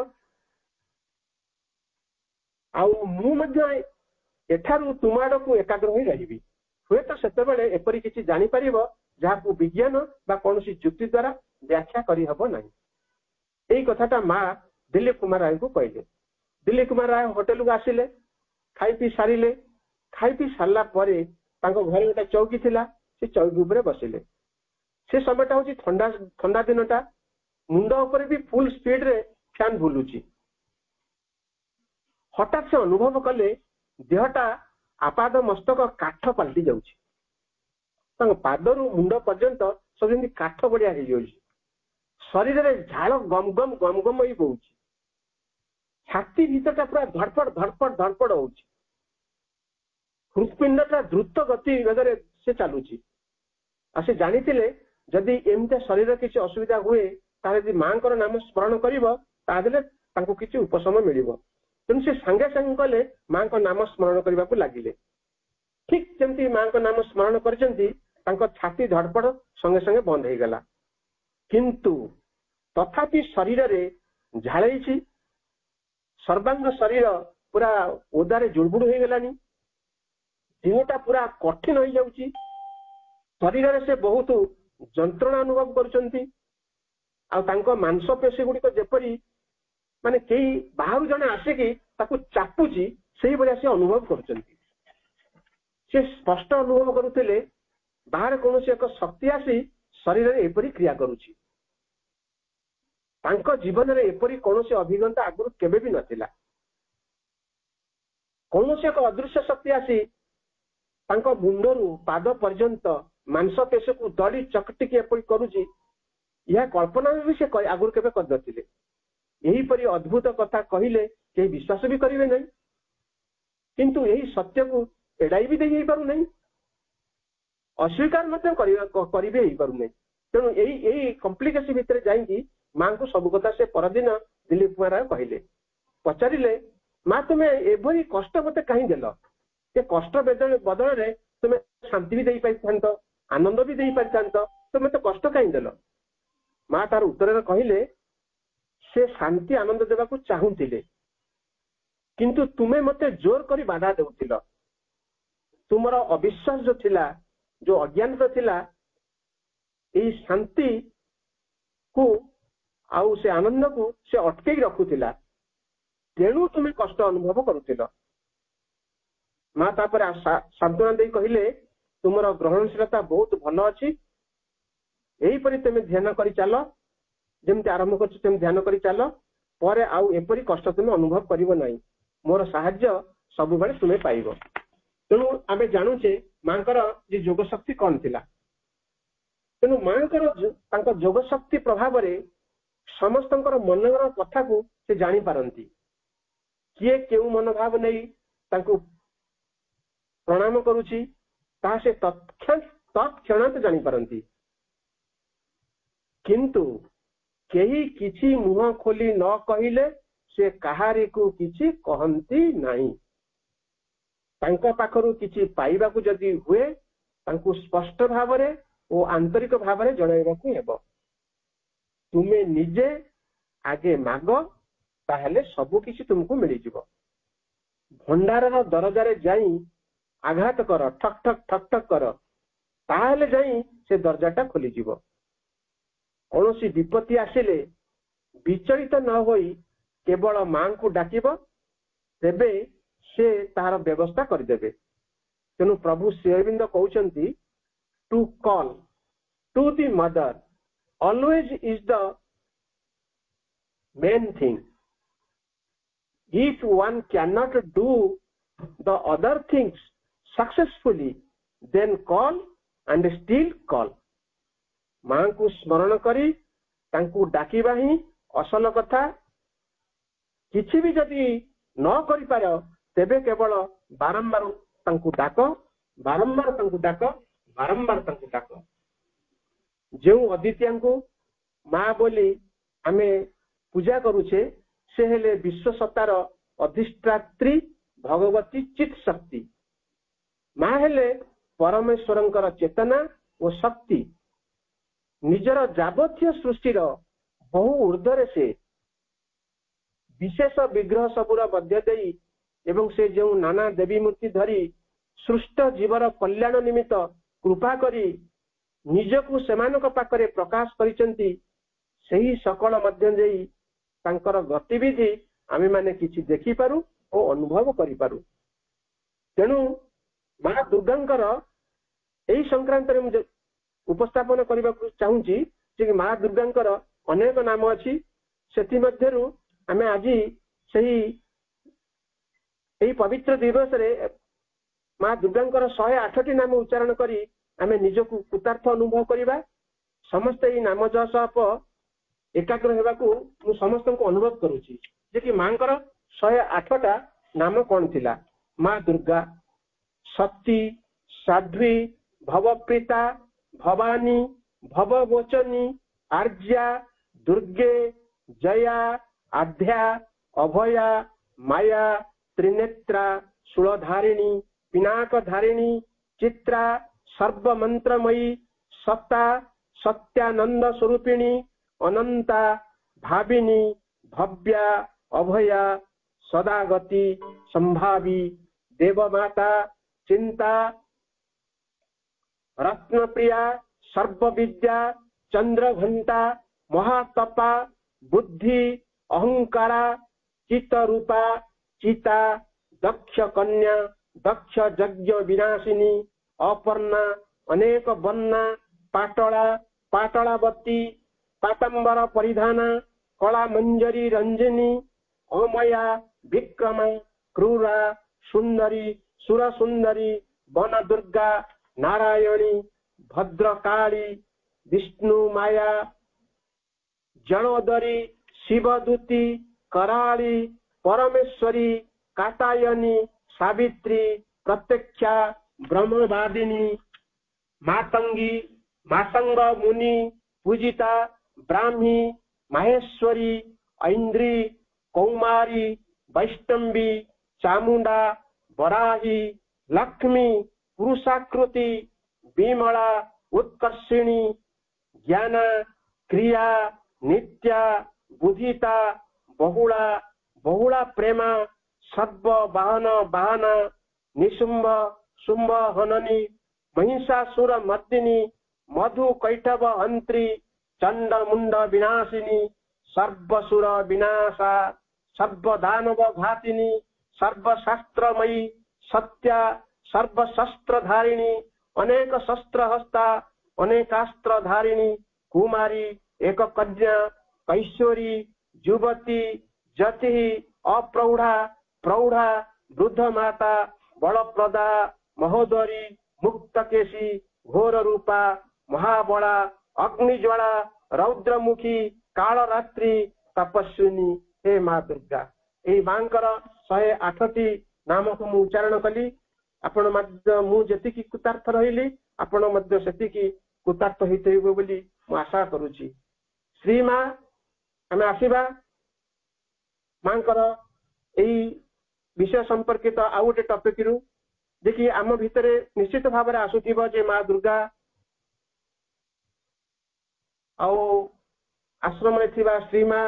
आउ मु मध्य एठारू तुम आड़ को एकाग्र हो रही हुए तो सेतेबेले एपरि किछि जानि परिबो जहाको विज्ञान बा कोनोसी जुक्ति द्वारा व्याख्या करि हबो नाही। एई कथाटा मां दिलीप कुमार राय को कहले। दिलीप कुमार राय होटल को आसिले खाई पी सारिले। खाई पी सारला परे तांको घरे गोटे चौकी थिला से चौकी उपरे बसिले। से समयटा होची ठंडा ठंडा दिनटा मुंड उपरे भी फुल स्पीड रे फैन बुलुची। हठात से अनुभव कले देहटा आपाद मस्तक काठ पलटि जाउछि। तांको पादरु मुंड पर्यंत सब जेंति काठ बढिया हे जाउछि। शरीर रे झाल गम गम गम गम होई पउछि। छाती भीतरटा पूरा धड़पड़ धड़पड़ धड़पड़ होउछि। हृदपिंडटा द्रुत गति वेगरे से चालुछि। आ से जानितिले जदि एमते शरीर किछि असुविधा हुए ताले जदि मांकर नाम स्मरण करिवो तादेले तांको किछि उपशम मिलिबो। तेणु से सांगे सांगे कले मां को नाम स्मरण करने को लगिले। ठीक जमती मां को नाम स्मरण करचंती तांको छाती धड़पड़ संगे संगे बंद हो गला। किंतु तथापि शरीर रे झालैछि सर्वांग शरीर पूरा ओदारे जुड़बुड़ हो गलानी। देहटा पूरा कठिन हो जाउछि। शरीर रे से बहुत जंत्रणा अनुभव करचंती। आ तांको मांसपेशी गुडी को जेपरी माने कई बाहर जने आसिकी ताकू चापुची सेही बढिया से अनुभव करचंती। से स्पष्ट अनुभव करुथिले बाहर कोनोसी एक शक्ति आसी शरीर रे एपरी क्रिया करूची। तांको जीवन रे एपरी कोनोसी अभिज्ञता आगुरु केबे भी नथिला। कोनोसी एक अदृश्य शक्ति आसी तांको मुंडरू पाद पर्यंत मांसपेशी को दड़ी चकटी के एपरी करूची, यह कल्पना भी से आगुरु केबे कर नथिले। यही परी अद्भुत कथा कहिले केही विश्वास भी करिवे नहीं, किंतु यही सत्य को एडाई भी देई पारु नहीं, अस्वीकार मत करिवे ही पारु नहीं। तेणु यही यही कॉम्प्लिकेशन भितर जाइंकी मां को सब कथा से परदिन दिलीप कुमार राय कहले, पचारिले मां तुम्हें एभरी कष्ट मते कहीं देल, ये कष्ट बदल रे तुम्हें शांति भी दे पारिथांत, आनंद भी दे पारिथांत, तुम्हें तो कष्ट कहीं देल। मां तार उत्तर कहले से शांति आनंद देवा को चाहूतिले, किंतु तुम्हें मते जोर करी बाधा देउथिल। तुमर अविश्वास जो थिला, जो अज्ञान थिला, यही शांति को आउ से आनंद को से अटके रखुथिला, तेणु तुम्हें कष्ट अनुभव करुथिल। मां तापर सांत्वना दे कहले तुमर ग्रहणशीलता बहुत भल अच्छी, यही परी तुम ध्यान करी चल, जमती आरंभ कर ध्यान करी चल, पर आउ एपरी कष्ट तुम अनुभव करिवो नहीं, मोर साहाय्य सब बेले तुम्हें पाइबो। तेणु आमे जानुचे मांकर जे जोग शक्ति कौन थिला। तेणु मांकर तांको जोग शक्ति प्रभाव रे समस्तंकर मनर कथा को से जानी पारंती, किए केउ मनोभाव नहीं तांको प्रणाम करूची ता से तत्क्षण तत्क्षणात जानी पारंती, किंतु केही किछि मुह खोली न कहिले से कहारी को किछि कहंती नहीं। तांको पाखरु किछि पाइबा को जदि हुए तांको स्पष्ट भाव रे ओ आंतरिक भाव रे जणाइबा को हेबो। तुमे निजे आगे माग, ताहले सब किछि तुमको मिली जिवो। भंडारर दरजारे जाई आघात कर, ठक ठक ठक ठक कर, ताहले जाई से दरजाटा खोली जिवो। कौनसी विपत्ति आसिले विचलित न होई केवल मां को डाकिब, तेबे से तार व्यवस्था करदेबे। तेणु प्रभु श्री अरविंद कहउचंती to call to the mother always is the main thing. If one can not do the other things successfully then call and still call. मां को स्मरण करी तांकू डाकिबा ही असल कथा। किछि भी जदि न करि पारो तेबे केवल बारंबार तांकू डाक, बारंबार तांकू डाक, बारंबार तांकू डाक। जो अदित्य को मां बोली आमे पूजा करूछे से हेले विश्व सत्तार अधिष्ठात्री भगवती चित शक्ति। मां हेले परमेश्वरंकर चेतना और शक्ति। निजर जाबथ्य सृष्टिर बहु ऊर्ध्वरे से विशेष विग्रह सबुर मध्य देई एवं से जो नाना देवी मूर्ति धरी सृष्ट जीवर कल्याण निमित्त कृपा करी निजकु सेमानक पाखरे प्रकाश करिसंती, सही सकल मध्य देई तांकर गतिविधि आमे माने किछि देखि पारु और अनुभव करि पारु। तेणु मां दुर्गांकर एही संक्रांत रे मुझे उपस्थापन करबा चाहूची जे मां दुर्गांकर अनेक नाम अछि। सेति मध्यरु आमे आजि सही एही पवित्र दिवस रे मां दुर्गांकर शहे आठ टी नाम उच्चारण करी आमे निजकु कृतार्थ अनुभव करिबा। समस्त एही नाम जप एकाग्र हेबाकू मु समस्त को अनुरोध करूची जे कि मांकर शहे आठ टा नाम कोन थिला। मां दुर्गा, सती, साध्वी, भवप्रीता, भवानी, भववोचनी, आर्या, दुर्गे, जया, आध्या, अभया, माया, त्रिनेत्रा, शूलधारिणी, पिनाकधारिणी, चित्रा, सर्वमंत्रमयी, सत्ता, सत्यानंद स्वरूपिणी, अनंता, भाविनी, भव्या, अभया, सदागति, संभावी, देवमाता, चिंता, रत्नप्रिया, सर्वविद्या, चंद्रघंटा, महातपा, बुद्धि, अहंकारा, चित्तरूपा, चिता, दक्ष कन्या, दक्ष यज्ञ विनाशिनी, अपर्णा, अनेक बन्ना, पाटला, पाटलावती, पाटंबर परिधाना, कला मंजरी रंजनी अमया विक्रमा क्रूरा सुंदरी सुर सुंदरी वन दुर्गा नारायणी भद्रकाली विष्णु माया जनोदरी शिवदूती कराली परमेश्वरी कातायनी सावित्री प्रत्यक्षा ब्रह्मवादिनी मातंगी मातंग मुनि पूजिता ब्राह्मी माहेश्वरी ऐन्द्री कौमारी वैष्णवी चामुंडा वराही लक्ष्मी पुरुषाकृति विमला उत्कर्षिणी ज्ञान क्रिया नित्या बुधिता बहुला बहुला प्रेमा सर्व वाहन वाहन निशुंभ शुंभ हननी महिषासुर मर्दिनी मधु कैटभ हंत्री चंड मुंड विनाशिनी सर्वसुर विनाशा सर्व दानव घातिनी सर्वशास्त्रमयी सत्या सर्वशस्त्रधारिणी अनेक शस्त्र हस्ता अनेकास्त्र धारिणी कुमारी एक कन्या कैशोरी युवती जति अप्रौढ़ा प्रौढ़ा वृद्ध माता बलप्रदा महोदरी मुक्तकेशी घोर रूपा महाबला अग्निज्वाला रौद्रमुखी कालरात्रि तपस्विनी हे माँ दुर्गा। यही मांकर शहे आठटी नाम को मु उच्चारण कली आपण मध्य मु जेतिकी कृतार्थ रहिली आपण मध्य सेतिकी कृतार्थ होइतैबो बोली मु आशा करूची। श्री माँ आमे आसीबा मांकर एई विषय संपर्कित आउ गोटे टॉपिक रु देखि आम भितरे निश्चित भाव में आसुथिबो जे माँ दुर्गा आउ आश्रम में थिबा श्री माँ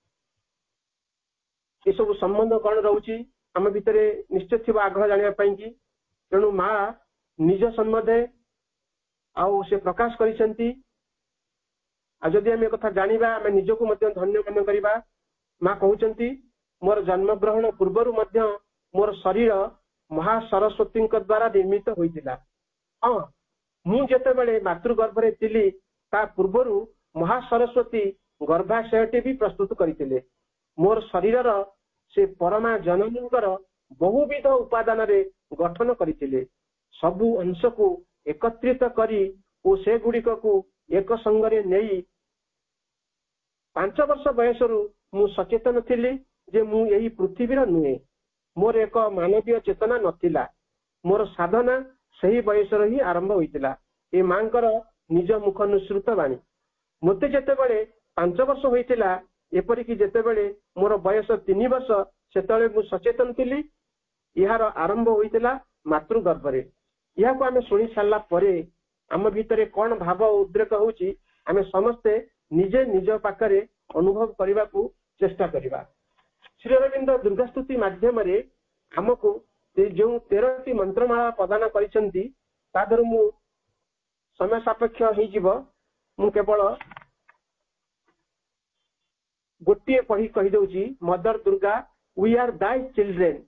ये सब संबंध कौन रोची आम भितर निश्चित थी आग्रह जाना कि तेणु माँ निज सम्बन्धे आउ से प्रकाश करिसेंती जदि आम कथा जानिबा आम निजको मध्य धन्य मने करिबा। माँ कहउचंती मोर जन्म ग्रहण पूर्वरु मध्य मोर शरीर महासरस्वती द्वारा निर्मित होइतिला। हां मु जेतेबेले मातृगर्भरे थिली ता पूर्वरु महासरस्वती गर्भाशयटी भी प्रस्तुत करथिले। मोर शरीरर से परमा जननींकर बहुविध उपादान रे गठन करथिले। सबु अंश को एकत्रित करी ओ से गुड़िक को एक संगरे नेई पांच वर्ष बयसरु मु सचेतन थिली जे मु यही पृथ्वीर नुहे। मोर एक मानवीय चेतना नथिला। मोर साधना सही बयसर ही आरंभ होइतिला। ए मांकर निज मुख निसृत बाणी मते जेतेबेले पांच वर्ष होइतिला एपरिकी जेतेबेले मोर बयस तीन वर्ष सेतले मु सचेतन थिली। यार आरंभ होइतिला मातृगर्भरे। या को आमे सुनि सारला परे आम भितरे कोन भाव उद्रेक होउची आमे समस्ते निजे निज पाखरे अनुभव करबा को चेष्टा करिबा। श्री अरविंद दुर्गास्तुति माध्यम रे हमको जो तेरह मंत्रमाला प्रदान करिसेंती तादर मु समय सापेक्ष होई जिवो मु केवल गोटे पढ़ी कही दउची mother Durga we are thy children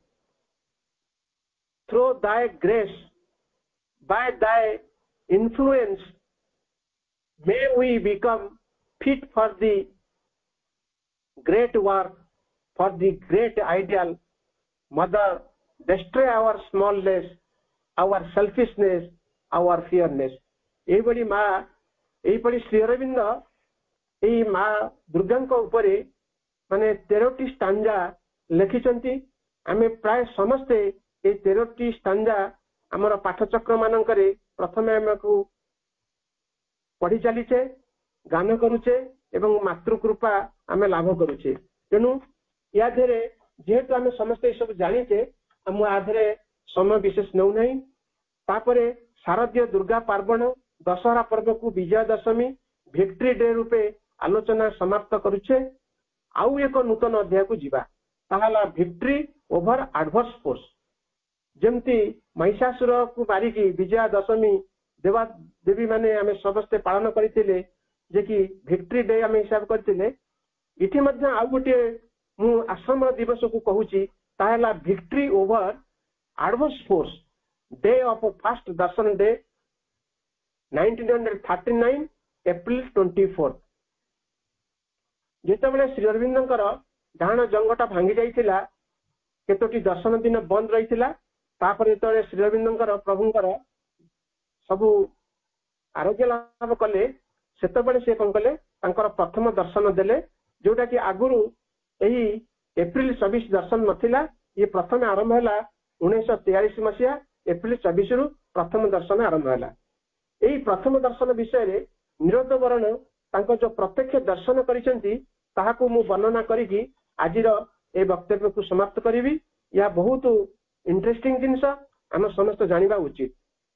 through thy grace by thy influence may we become fit for the great work for the great ideal mother destroy our smallness our selfishness our fearness। एई बड़ी माँ एई बड़ी श्री अरविंद एई माँ दुर्गा उपरे माने तेरह stanza लिखिचंती। आमे प्राय समस्ते ए तेरह स्टांजा आमर पाठचक्र मानकरे प्रथमे आमको पढ़ी चलीचे गान करूचे एवं मातृकृपा आमे लाभ करूचे। तेणु या धेरे जेहेतु आमे समस्ते सब जानिचे आम आधे समय विशेष नौ नहीं। तापरे शारदीय दुर्गा पार्वण दशहरा पर्व को विजय दशमी विक्ट्री डे रूपे आलोचना समाप्त करुचे। आउ एक नूतन अध्याय को जीवा ताहला विक्ट्री ओवर एडवर्स फोर्स। जेमती महिषासुर को मारिकी विजय दशमी देवा देवी माने आमे समस्ते पालन करथिले जे कि विक्ट्री डे आमे हिसाब करथिले। इठी मध्य आउ गोटे मु आश्रम दिवस को कहूची ताहला victory over adverse force day of first दर्शन day nineteen thirty nine April twenty four. ଯେତେବେଳେ ଶ୍ରୀ ଅରବିନ୍ଦଙ୍କର ଡାହାଣ ଜଙ୍ଗଟା ଭାଙ୍ଗି ଯାଇଥିଲା, କେତୋଟି ଦର୍ଶନ ଦିନ ବନ୍ଦ ରହିଥିଲା, ତାପରେ ଯେତେବେଳେ ଶ୍ରୀ ଅରବିନ୍ଦଙ୍କର ପ୍ରଭୁଙ୍କର ସବୁ ଆରୋଗ୍ୟ ଲାଭ କଲେ, ସେତେବେଳେ ସେ କଣ କଲେ, ତାଙ୍କର ପ୍ରଥମ ଦର୍ଶନ ଦେଲେ, ଯୋଉଟା କି ଆଗରୁ ଏହି ଏପ୍ରିଲ ଚବିଶ ଦର୍ଶନ ନଥିଲା। ଇଏ ପ୍ରଥମେ ଆରମ୍ଭ ହେଲା ଉଣେଇଶହ ତେୟାଳିଶ ମସିହା ଏପ୍ରିଲ ଚବିଶ ରୁ ପ୍ରଥମ ଦର୍ଶନ ଆରମ୍ଭ ହେଲା। ଏହି ପ୍ରଥମ ଦର୍ଶନ ବିଷୟରେ ନିରୋଧ ବରଣ ତାଙ୍କ ଯୋଉ ପ୍ରତ୍ୟକ୍ଷ ଦର୍ଶନ କରିଛନ୍ତି ତାହାକୁ ମୁଁ ବର୍ଣ୍ଣନା କରିକି ଆଜିର ଏ ବକ୍ତବ୍ୟକୁ ସମାପ୍ତ କରିବି। ଏହା ବହୁତ ଇଣ୍ଟରେଷ୍ଟିଂ ଜିନିଷ, ଆମେ ସମସ୍ତେ ଜାଣିବା ଉଚିତ।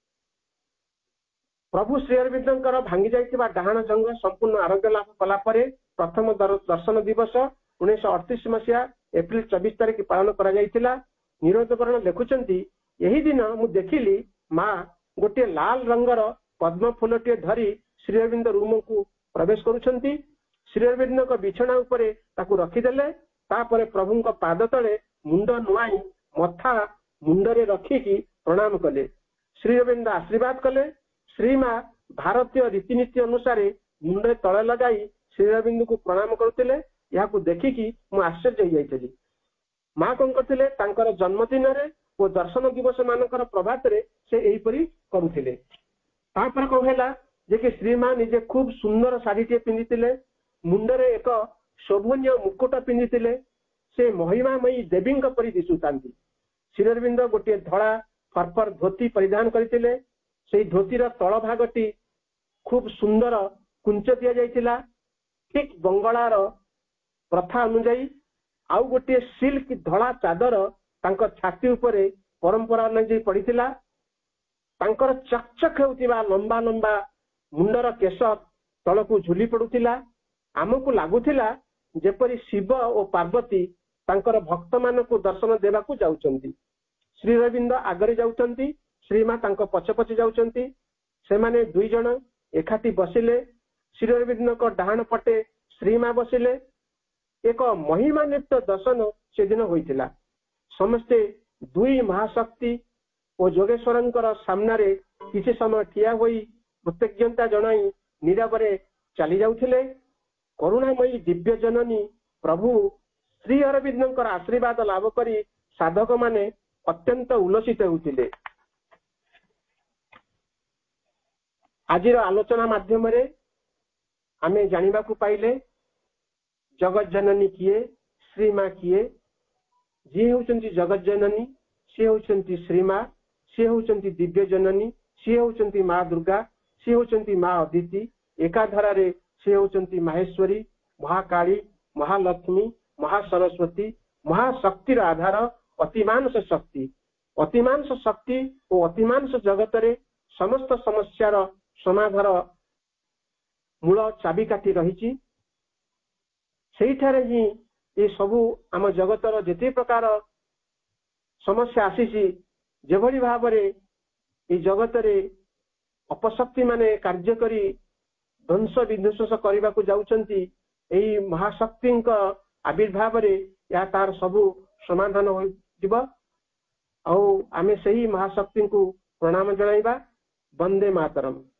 ପ୍ରଭୁ ଶ୍ରୀ ଅରବିନ୍ଦଙ୍କର ଭାଙ୍ଗି ଯାଇଥିବା ଡାହାଣ ଜଙ୍ଗ ସମ୍ପୂର୍ଣ୍ଣ ଆରୋଗ୍ୟ ଲାଭ କଲା ପରେ ପ୍ରଥମ ଦର୍ଶନ ଦିବସ ଉଣେଇଶହ ଅଠତିରିଶ ମସିହା ଏପ୍ରିଲ ଚବିଶ ତାରିଖ ପାଳନ କରାଯାଇଥିଲା। ନିରୋଧ ବରଣ ଲେଖୁଛନ୍ତି, ଏହି ଦିନ ମୁଁ ଦେଖିଲି ମା ଗୋଟିଏ ଲାଲ ରଙ୍ଗର ପଦ୍ମ ଫୁଲଟିଏ ଧରି ଶ୍ରୀ ଅରବିନ୍ଦ ରୁମକୁ ପ୍ରବେଶ କରୁଛନ୍ତି। ଶ୍ରୀ ଅରବିନ୍ଦଙ୍କ ବିଛଣା ଉପରେ ତାକୁ ରଖିଦେଲେ। ତାପରେ ପ୍ରଭୁଙ୍କ ପାଦ ତଳେ ମୁଣ୍ଡ ନୁଆଇ ମଥା ମୁଣ୍ଡରେ ରଖିକି ପ୍ରଣାମ କଲେ। ଶ୍ରୀ ଅରବିନ୍ଦ ଆଶୀର୍ବାଦ କଲେ। ଶ୍ରୀମା ଭାରତୀୟ ରୀତିନୀତି ଅନୁସାରେ ମୁଣ୍ଡରେ ତଳେ ଲଗାଇ ଶ୍ରୀ ଅରବିନ୍ଦଙ୍କୁ ପ୍ରଣାମ କରୁଥିଲେ। ଏହାକୁ ଦେଖିକି ମୁଁ ଆଶ୍ଚର୍ଯ୍ୟ ହେଇଯାଇଥିଲି। ମା କଣ କରିଥିଲେ, ତାଙ୍କର ଜନ୍ମଦିନରେ ଓ ଦର୍ଶନ ଦିବସ ମାନଙ୍କର ପ୍ରଭାତରେ ସେ ଏହିପରି କରୁଥିଲେ। ତାପରେ କଣ ହେଲା ଯେ କି ଶ୍ରୀମା ନିଜେ ଖୁବ ସୁନ୍ଦର ଶାଢୀଟିଏ ପିନ୍ଧିଥିଲେ, ମୁଣ୍ଡରେ ଏକ ଶୋଭନୀୟ ମୁକୁଟ ପିନ୍ଧିଥିଲେ। ସେ ମହିମାମୟୀ ଦେବୀଙ୍କ ପରି ଦିଶୁଥାନ୍ତି। ଶ୍ରୀ ଅରବିନ୍ଦ ଗୋଟିଏ ଧଳା ଫର୍ଫର ଧୋତି ପରିଧାନ କରିଥିଲେ। ସେଇ ଧୋତିର ତଳ ଭାଗଟି ଖୁବ ସୁନ୍ଦର କୁଞ୍ଚ ଦିଆଯାଇଥିଲା, ଠିକ ବଙ୍ଗଳାର ପ୍ରଥା ଅନୁଯାୟୀ। ଆଉ ଗୋଟିଏ ସିଲ୍କ ଧଳା ଚାଦର ତାଙ୍କ ଛାତି ଉପରେ ପରମ୍ପରା ଅନୁଯାୟୀ ପଡିଥିଲା। ତାଙ୍କର ଚକଚକ ହେଉଥିବା ଲମ୍ବା ଲମ୍ବା ମୁଣ୍ଡର କେଶ ତଳକୁ ଝୁଲି ପଡୁଥିଲା। ଆମକୁ ଲାଗୁଥିଲା ଯେପରି ଶିବ ଓ ପାର୍ବତୀ ତାଙ୍କର ଭକ୍ତ ମାନଙ୍କୁ ଦର୍ଶନ ଦେବାକୁ ଯାଉଛନ୍ତି। ଶ୍ରୀ ଅରବିନ୍ଦ ଆଗରେ ଯାଉଛନ୍ତି, ଶ୍ରୀମା ତାଙ୍କ ପଛେ ପଛେ ଯାଉଛନ୍ତି। ସେମାନେ ଦୁଇ ଜଣ ଏକାଠି ବସିଲେ। ଶ୍ରୀ ଅରବିନ୍ଦଙ୍କ ଡାହାଣ ପଟେ ଶ୍ରୀମା ବସିଲେ। ଏକ ମହିମାନ୍ୱିତ ଦର୍ଶନ ସେଦିନ ହୋଇଥିଲା। ସମସ୍ତେ ଦୁଇ ମହାଶକ୍ତି ଓ ଯୋଗେଶ୍ୱରଙ୍କର ସାମ୍ନାରେ କିଛି ସମୟ ଠିଆ ହୋଇ କୃତଜ୍ଞତା ଜଣାଇ ନୀରବରେ ଚାଲି ଯାଉଥିଲେ। କରୁଣାମୟୀ ଦିବ୍ୟ ଜନନୀ ପ୍ରଭୁ ଶ୍ରୀ ଅରବିନ୍ଦଙ୍କର ଆଶୀର୍ବାଦ ଲାଭ କରି ସାଧକ ମାନେ ଅତ୍ୟନ୍ତ ଉଲ୍ଲସିତ ହେଉଥିଲେ। ଆଜିର ଆଲୋଚନା ମାଧ୍ୟମରେ ଆମେ ଜାଣିବାକୁ ପାଇଲେ ଜଗତ ଜନନୀ କିଏ, ଶ୍ରୀମା କିଏ। ଯିଏ ହେଉଛନ୍ତି ଜଗତ ଜନନୀ, ସିଏ ହେଉଛନ୍ତି ଶ୍ରୀମା, ସିଏ ହେଉଛନ୍ତି ଦିବ୍ୟ ଜନନୀ, ସିଏ ହେଉଛନ୍ତି ମା ଦୁର୍ଗା, ସିଏ ହେଉଛନ୍ତି ମା ଅଦିତି। ଏକାଧାରାରେ ସିଏ ହେଉଛନ୍ତି ମାହେଶ୍ୱରୀ, ମହାକାଳୀ, ମହାଲକ୍ଷ୍ମୀ, ମହାସରସ୍ୱତୀ, ମହାଶକ୍ତିର ଆଧାର, ଅତିମାନସ ଶକ୍ତି। ଅତିମାନସ ଶକ୍ତି ଓ ଅତିମାନସ ଜଗତରେ ସମସ୍ତ ସମସ୍ୟାର ସମାଧାନ ମୂଳ ଚାବିକାଠି ରହିଛି। ସେଇଠାରେ ହିଁ ଏ ସବୁ ଆମ ଜଗତର ଯେତେ ପ୍ରକାର ସମସ୍ୟା ଆସିଛି, ଯେଭଳି ଭାବରେ ଏ ଜଗତରେ ଅପଶକ୍ତି ମାନେ କାର୍ଯ୍ୟ କରି ଧ୍ୱଂସ ବିଧ୍ୱଂସ କରିବାକୁ ଯାଉଛନ୍ତି, ଏହି ମହାଶକ୍ତିଙ୍କ ଆବିର୍ଭାବରେ ଏହା ତାର ସବୁ ସମାଧାନ ହୋଇଯିବ। ଆଉ ଆମେ ସେହି ମହାଶକ୍ତିଙ୍କୁ ପ୍ରଣାମ ଜଣାଇବା। ବନ୍ଦେ ମାତରମ୍।